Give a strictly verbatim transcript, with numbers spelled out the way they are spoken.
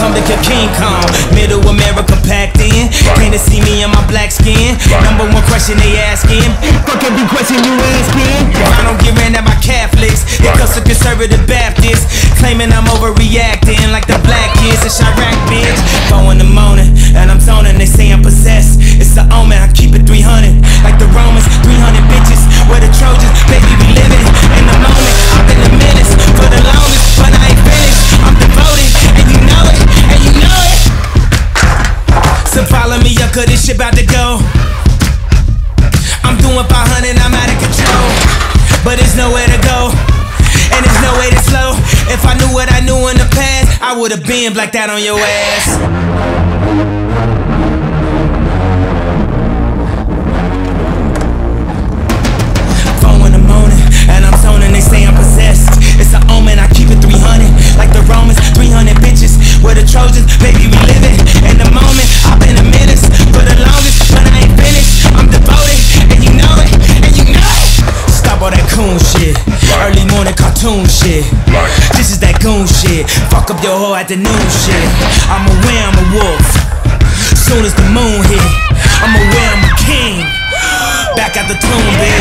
I'm the King Kong, Middle America packed in. Can't they see me in my black skin? Number one question they asking, fuck every question you asking. If I don't get ran at my Catholics, it comes to conservative Baptists, claiming I'm overreacting like the black kids in Chirac, bitch. Four in the morning, and I'm zoning, they say I'm possessed. It's the omen, I keep it three hundred, like the Romans, three hundred bitches. Where the Trojans, baby, we living in the moment. I've been a menace for the longest, but I ain't finished. I'm devoted, and you know it, and you know it. So follow me up, cause this shit about to go. I'm doing five hundred, I'm out of control, but there's nowhere to go, and there's no way to slow. If I knew what I knew in the past, I would've been blacked out on your ass. And I'm zoning, they say I'm possessed. It's an omen, I keep it three hundred, like the Romans, three hundred bitches. Where the Trojans, baby, we living in the moment. I've been a menace for the longest, but I ain't finished. I'm devoted, and you know it, and you know it. Stop all that coon shit, early morning cartoon shit. This is that goon shit, fuck up your whole afternoon shit. I'm aware I'm a wolf, soon as the moon hit, I'm aware I'm a king. Back at the tomb, bitch.